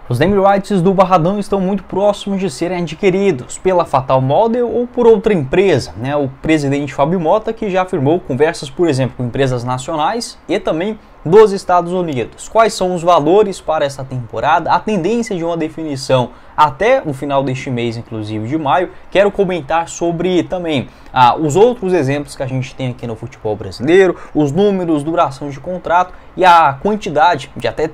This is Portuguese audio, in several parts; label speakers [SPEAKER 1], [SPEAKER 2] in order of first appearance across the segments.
[SPEAKER 1] Os name rights do Barradão estão muito próximos de serem adquiridos pela Fatal Model ou por outra empresa, O presidente Fábio Mota, que já afirmou conversas, por exemplo, com empresas nacionais e também dos Estados Unidos. Quais são os valores para esta temporada? A tendência de uma definição até o final deste mês, inclusive de maio. Quero comentar sobre também os outros exemplos que a gente tem aqui no futebol brasileiro, os números, duração de contrato e a quantidade de até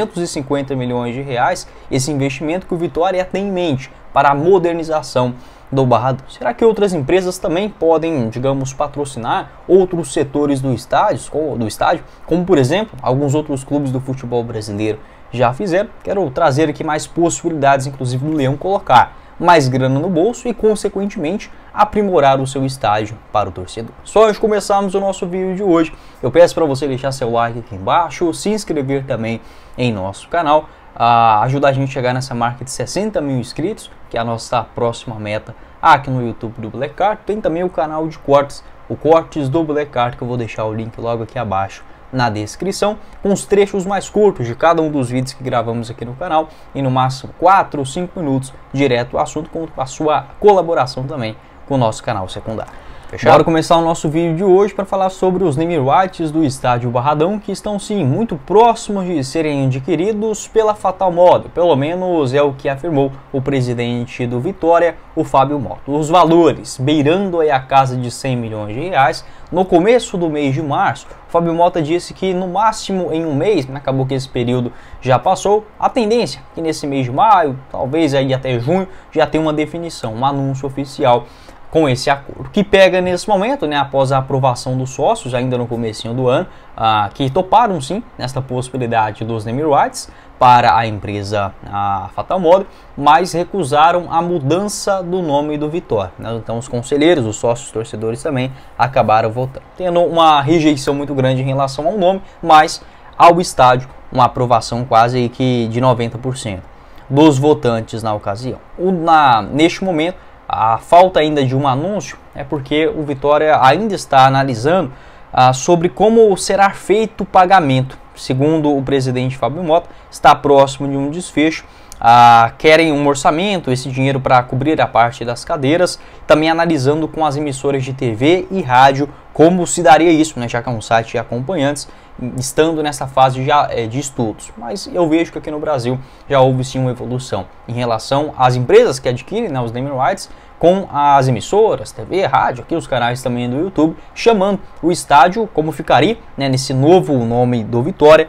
[SPEAKER 1] 350 milhões de reais, esse investimento que o Vitória tem em mente para a modernização do Barradão. Será que outras empresas também podem, digamos, patrocinar outros setores do estádio, como por exemplo, alguns outros clubes do futebol brasileiro já fizeram? Quero trazer aqui mais possibilidades, inclusive do Leão colocar mais grana no bolso e, consequentemente, aprimorar o seu estádio para o torcedor. Só antes de começarmos o nosso vídeo de hoje, eu peço para você deixar seu like aqui embaixo, se inscrever também em nosso canal, ajudar a gente a chegar nessa marca de 60 mil inscritos, que é a nossa próxima meta aqui no YouTube do Black Card. Tem também o canal de cortes, o Cortes do Black Card, que eu vou deixar o link logo aqui abaixo na descrição, com os trechos mais curtos de cada um dos vídeos que gravamos aqui no canal, e no máximo 4 ou 5 minutos direto ao assunto, com a sua colaboração também com o nosso canal secundário. Fechado? Bora começar o nosso vídeo de hoje para falar sobre os name rights do estádio Barradão, que estão sim muito próximos de serem adquiridos pela Fatal Model, pelo menos é o que afirmou o presidente do Vitória, o Fábio Mota. Os valores beirando aí a casa de 100 milhões de reais. No começo do mês de março, o Fábio Mota disse que no máximo em um mês, acabou que esse período já passou, a tendência é que nesse mês de maio, talvez aí até junho, já tenha uma definição, um anúncio oficial com esse acordo, que pega nesse momento, após a aprovação dos sócios, ainda no comecinho do ano, que toparam sim nesta possibilidade dos name rights para a empresa Fatal Model, mas recusaram a mudança do nome do Vitória. Então os conselheiros, os sócios, torcedores também acabaram votando, tendo uma rejeição muito grande em relação ao nome, mas ao estádio uma aprovação quase que de 90% dos votantes na ocasião. Neste momento, a falta ainda de um anúncio é porque o Vitória ainda está analisando sobre como será feito o pagamento. Segundo o presidente Fábio Mota, está próximo de um desfecho. Querem um orçamento, esse dinheiro para cobrir a parte das cadeiras, também analisando com as emissoras de TV e rádio como se daria isso, já que é um site de acompanhantes, estando nessa fase de estudos. Mas eu vejo que aqui no Brasil já houve sim uma evolução em relação às empresas que adquirem os name rights, com as emissoras, TV, rádio, aqui os canais também do YouTube, chamando o estádio como ficaria, nesse novo nome do Vitória,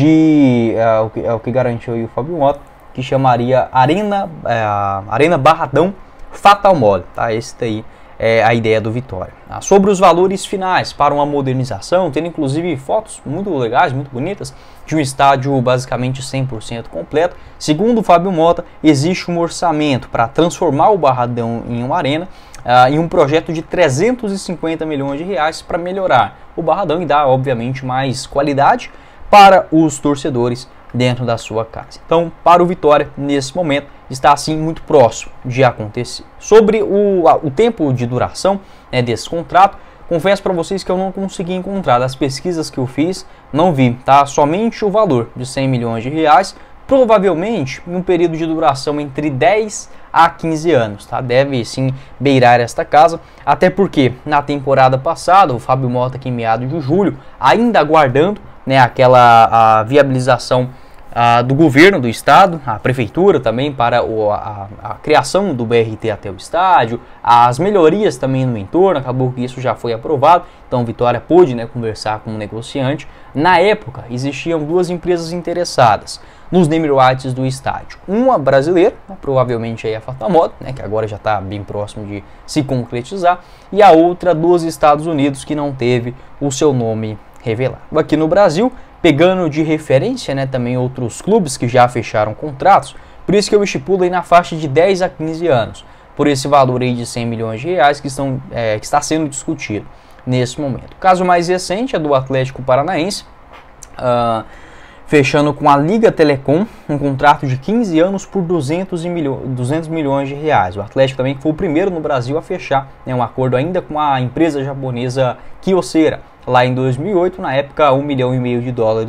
[SPEAKER 1] o que garantiu aí o Fábio Mota, que chamaria Arena Barradão Fatal Model, Esse daí é a ideia do Vitória. Sobre os valores finais para uma modernização, tendo inclusive fotos muito legais, muito bonitas, de um estádio basicamente 100% completo. Segundo o Fábio Mota, existe um orçamento para transformar o Barradão em uma arena, em um projeto de 350 milhões de reais para melhorar o Barradão e dar, obviamente, mais qualidade para os torcedores dentro da sua casa. Então, para o Vitória, nesse momento, está assim muito próximo de acontecer. Sobre o tempo de duração desse contrato, confesso para vocês que eu não consegui encontrar. Das pesquisas que eu fiz, não vi, somente o valor de 100 milhões de reais, provavelmente em um período de duração entre 10 a 15 anos, Deve sim beirar esta casa, até porque na temporada passada, o Fábio Mota, aqui em meados de julho, ainda aguardando aquela viabilização do governo do estado, a prefeitura também para a criação do BRT até o estádio, as melhorias também no entorno, acabou que isso já foi aprovado, então Vitória pôde conversar com o negociante. Na época existiam duas empresas interessadas nos name rights do estádio, uma brasileira, provavelmente aí a Fatal Model, que agora já está bem próximo de se concretizar, e a outra dos Estados Unidos, que não teve o seu nome revelado. Aqui no Brasil, pegando de referência também outros clubes que já fecharam contratos, por isso que eu estipulo aí na faixa de 10 a 15 anos, por esse valor aí de 100 milhões de reais que está sendo discutido nesse momento. O caso mais recente é do Atlético Paranaense, fechando com a Liga Telecom um contrato de 15 anos por 200 milhões de reais. O Atlético também foi o primeiro no Brasil a fechar um acordo ainda com a empresa japonesa Kyocera, lá em 2008, na época $1,5 milhão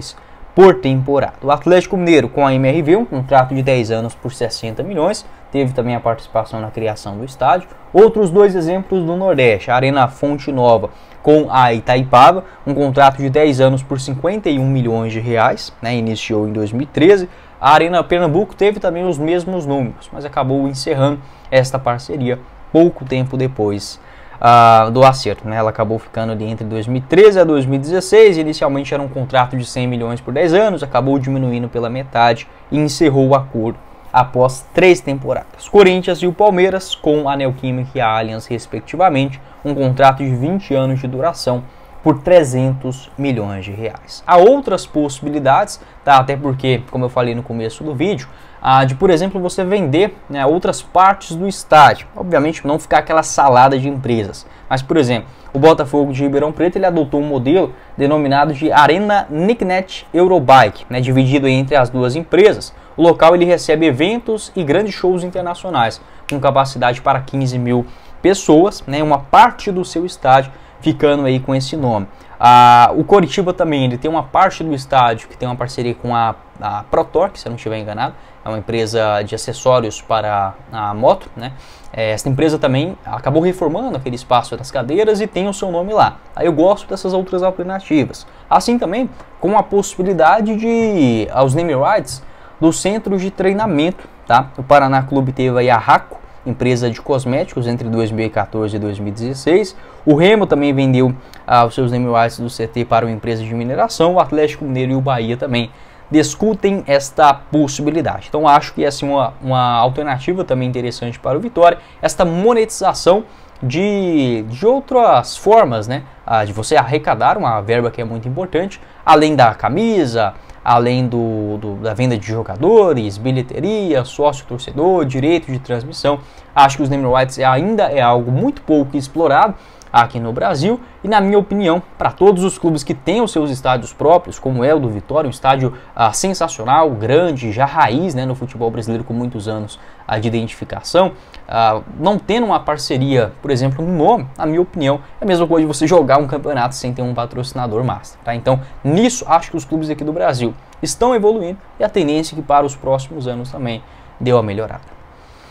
[SPEAKER 1] por temporada. O Atlético Mineiro com a MRV, um contrato de 10 anos por 60 milhões, teve também a participação na criação do estádio. Outros dois exemplos do Nordeste, a Arena Fonte Nova com a Itaipava, um contrato de 10 anos por 51 milhões de reais, né, iniciou em 2013. A Arena Pernambuco teve também os mesmos números, mas acabou encerrando esta parceria pouco tempo depois do acerto, né? Ela acabou ficando ali entre 2013 a 2016, inicialmente era um contrato de 100 milhões por 10 anos, acabou diminuindo pela metade e encerrou o acordo após 3 temporadas. Corinthians e o Palmeiras com a Neoquímica e a Allianz respectivamente, um contrato de 20 anos de duração por 300 milhões de reais. Há outras possibilidades, tá? Até porque, como eu falei no começo do vídeo, de, por exemplo, você vender, né, outras partes do estádio. Obviamente não ficar aquela salada de empresas. Mas, por exemplo, o Botafogo de Ribeirão Preto ele adotou um modelo denominado de Arena Nicknet Eurobike, né, dividido entre as duas empresas. O local ele recebe eventos e grandes shows internacionais, com capacidade para 15 mil pessoas, né, uma parte do seu estádio ficando aí com esse nome. O Coritiba também ele tem uma parte do estádio que tem uma parceria com a ProTorque, se eu não estiver enganado, é uma empresa de acessórios para a moto, né? Essa empresa também acabou reformando aquele espaço das cadeiras e tem o seu nome lá. Aí eu gosto dessas outras alternativas. Assim também com a possibilidade de os name rights dos centros de treinamento, tá? O Paraná Clube teve aí a Raco, empresa de cosméticos, entre 2014 e 2016. O Remo também vendeu os seus name rights do CT para uma empresa de mineração. O Atlético Mineiro e o Bahia também discutem esta possibilidade. Então acho que é assim, uma alternativa também interessante para o Vitória, esta monetização de outras formas, né, de você arrecadar uma verba que é muito importante, além da camisa, além da venda de jogadores, bilheteria, sócio-torcedor, direito de transmissão. Acho que os name rights ainda é algo muito pouco explorado aqui no Brasil e, na minha opinião, para todos os clubes que têm os seus estádios próprios, como é o do Vitória, um estádio sensacional, grande, já raiz, né, no futebol brasileiro com muitos anos de identificação, não tendo uma parceria, por exemplo, no nome, na minha opinião, é a mesma coisa de você jogar um campeonato sem ter um patrocinador master, tá? Então, nisso, acho que os clubes aqui do Brasil estão evoluindo e a tendência é que para os próximos anos também deu a melhorada.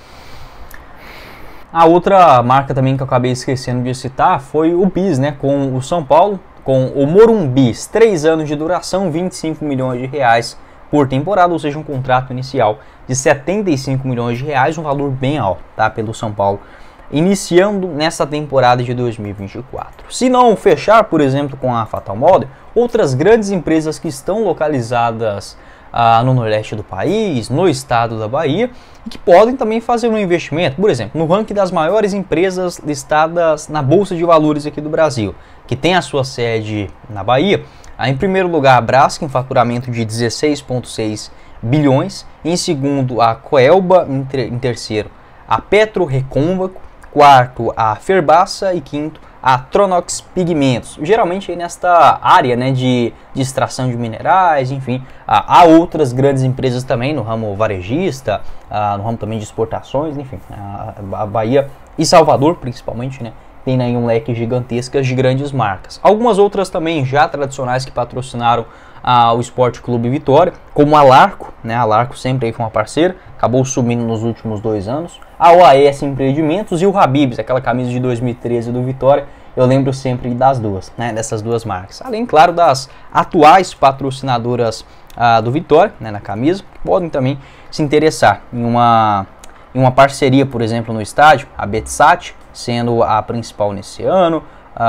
[SPEAKER 1] A outra marca também que eu acabei esquecendo de citar foi o Bis, né, com o São Paulo, com o Morumbis, 3 anos de duração, 25 milhões de reais por temporada, ou seja, um contrato inicial de 75 milhões de reais, um valor bem alto, tá, pelo São Paulo, iniciando nessa temporada de 2024. Se não fechar, por exemplo, com a Fatal Model, outras grandes empresas que estão localizadas no Nordeste do país, no estado da Bahia, e que podem também fazer um investimento, por exemplo, no ranking das maiores empresas listadas na Bolsa de Valores aqui do Brasil, que tem a sua sede na Bahia. Em primeiro lugar, a Braskem, em faturamento de 16,6 bilhões, em segundo a Coelba, em terceiro a Petro Recôncavo, quarto a Ferbasa e quinto a Tronox Pigmentos, geralmente aí nesta área, né, de extração de minerais, enfim. Há outras grandes empresas também no ramo varejista, no ramo também de exportações, enfim. A Bahia e Salvador, principalmente, né, tem aí um leque gigantesco de grandes marcas. Algumas outras também já tradicionais que patrocinaram o Esporte Clube Vitória, como a Larco, né? A Larco sempre aí foi uma parceira, acabou subindo nos últimos 2 anos. A OAS Empreendimentos e o Habib's, aquela camisa de 2013 do Vitória, eu lembro sempre das duas, né? Dessas duas marcas. Além, claro, das atuais patrocinadoras do Vitória, né? Na camisa, que podem também se interessar em uma parceria, por exemplo, no estádio, a Betsat sendo a principal nesse ano.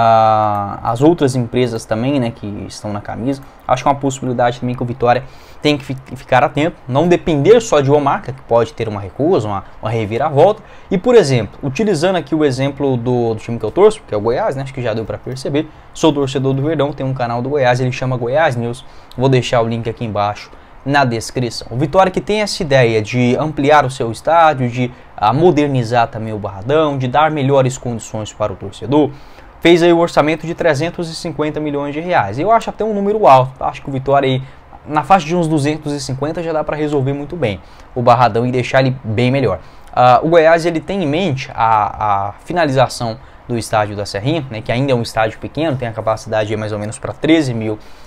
[SPEAKER 1] As outras empresas também, né, que estão na camisa. Acho que é uma possibilidade também que o Vitória tem que ficar atento, não depender só de uma marca, que pode ter uma recusa, uma reviravolta. E, por exemplo, utilizando aqui o exemplo do time que eu torço, que é o Goiás, né, acho que já deu para perceber, sou torcedor do Verdão, tem um canal do Goiás, ele chama Goiás News, vou deixar o link aqui embaixo na descrição. O Vitória que tem essa ideia de ampliar o seu estádio, de modernizar também o Barradão, de dar melhores condições para o torcedor, fez aí o orçamento de 350 milhões de reais. Eu acho até um número alto, acho que o Vitória aí, na faixa de uns 250 já dá para resolver muito bem o Barradão e deixar ele bem melhor. O Goiás ele tem em mente a finalização do estádio da Serrinha, né, que ainda é um estádio pequeno, tem a capacidade de mais ou menos para 13 mil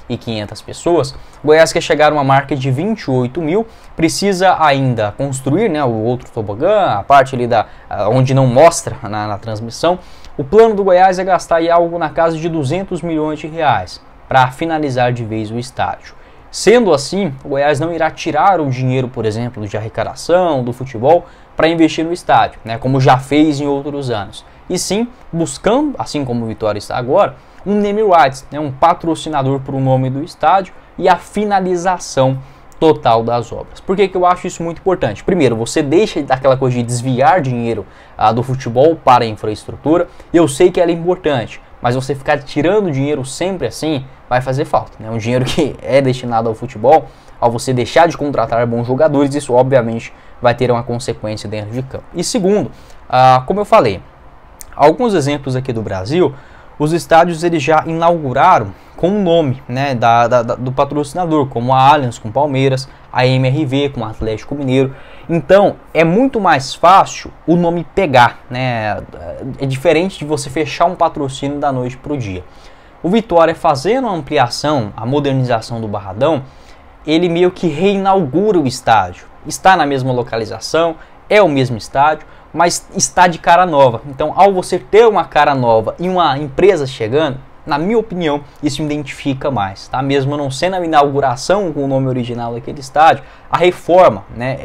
[SPEAKER 1] 1.500 pessoas. O Goiás quer chegar a uma marca de 28 mil, precisa ainda construir, né, o outro tobogã, a parte ali onde não mostra na transmissão. O plano do Goiás é gastar aí algo na casa de 200 milhões de reais para finalizar de vez o estádio. Sendo assim, o Goiás não irá tirar o dinheiro, por exemplo, de arrecadação, do futebol, para investir no estádio, né, como já fez em outros anos. E sim, buscando, assim como o Vitória está agora, um name rights, né, um patrocinador para o nome do estádio e a finalização total das obras. Por que eu acho isso muito importante? Primeiro, você deixa daquela coisa de desviar dinheiro do futebol para a infraestrutura. Eu sei que ela é importante, mas você ficar tirando dinheiro sempre assim vai fazer falta, né? Um dinheiro que é destinado ao futebol, ao você deixar de contratar bons jogadores, isso obviamente vai ter uma consequência dentro de campo. E segundo, como eu falei, alguns exemplos aqui do Brasil, os estádios eles já inauguraram com o nome, né, do patrocinador, como a Allianz com Palmeiras, a MRV com o Atlético Mineiro. Então é muito mais fácil o nome pegar, né? É diferente de você fechar um patrocínio da noite para o dia. O Vitória, fazendo a ampliação, a modernização do Barradão, ele meio que reinaugura o estádio. Está na mesma localização, é o mesmo estádio, mas está de cara nova. Então, ao você ter uma cara nova e uma empresa chegando, na minha opinião, isso me identifica mais, tá? Mesmo não sendo a inauguração com o nome original daquele estádio, a reforma, né,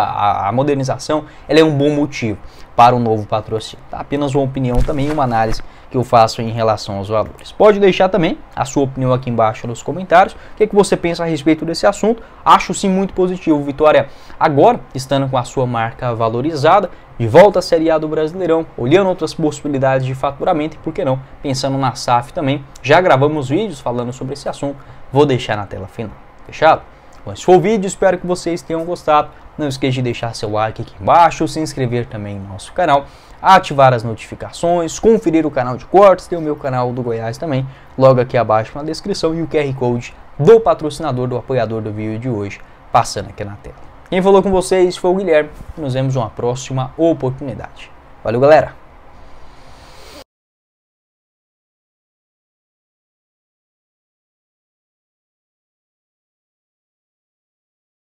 [SPEAKER 1] a modernização, ela é um bom motivo para um novo patrocínio. Tá? Apenas uma opinião também, uma análise que eu faço em relação aos valores. Pode deixar também a sua opinião aqui embaixo nos comentários. O que você pensa a respeito desse assunto? Acho sim muito positivo. Vitória agora estando com a sua marca valorizada, de volta à Série A do Brasileirão, olhando outras possibilidades de faturamento e, por que não, pensando na SAF também. Já gravamos vídeos falando sobre esse assunto, vou deixar na tela final. Fechado? Bom, esse foi o vídeo, espero que vocês tenham gostado. Não esqueça de deixar seu like aqui embaixo, se inscrever também no nosso canal, ativar as notificações, conferir o canal de cortes, tem o meu canal do Goiás também, logo aqui abaixo na descrição, e o QR Code do patrocinador, do apoiador do vídeo de hoje, passando aqui na tela. Quem falou com vocês foi o Guilherme, nos vemos em uma próxima oportunidade. Valeu, galera!